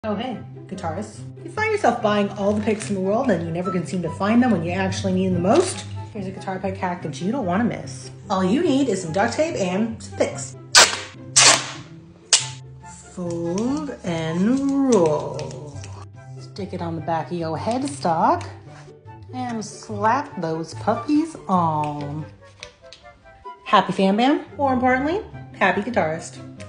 Oh hey, guitarist. You find yourself buying all the picks in the world and you never can seem to find them when you actually need them the most? Here's a guitar pick hack that you don't want to miss. All you need is some duct tape and some picks. Fold and roll. Stick it on the back of your headstock and slap those puppies on. Happy fan bam, more importantly, happy guitarist.